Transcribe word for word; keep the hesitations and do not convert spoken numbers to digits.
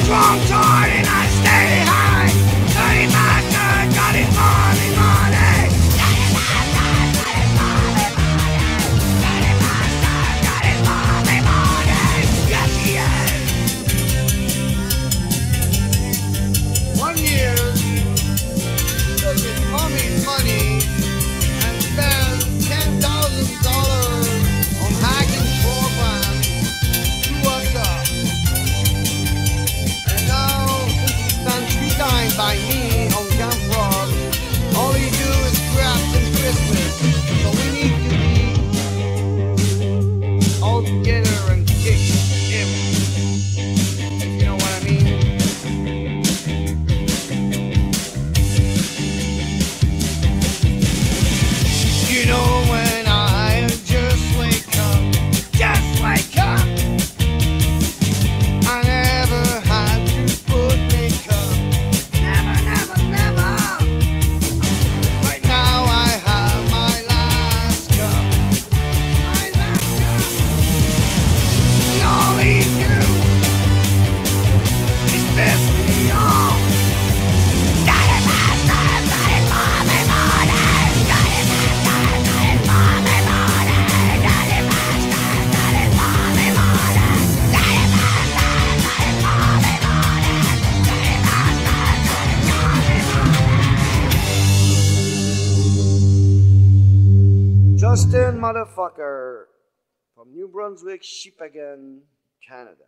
strong tide and I stay high. Dirty bastard, got his money, money. Dirty bastard, got his money, money. Dirty bastard, got his money, money. Yes, he is. One year, took his mommy's money and spent ten thousand dollars on hacking programs to us up. And now, since he's done three times by me on camfrog, all he do is scraps and Christmas. So we need to be all together and kick him. If you know what I mean. You know when I just wake up, just wake up. I never had to put makeup. Never, never, never. Right now I have my last cup. My last cup. And all he do is piss me off. Dirty bastard, got his mommy money. Dirty bastard, got his mommy money. Dirty bastard, got his mommy money. Dirty bastard, got his mommy money. Dirty bastard, got his mommy money. Justin motherfucker from New Brunswick, Shippagan, Canada.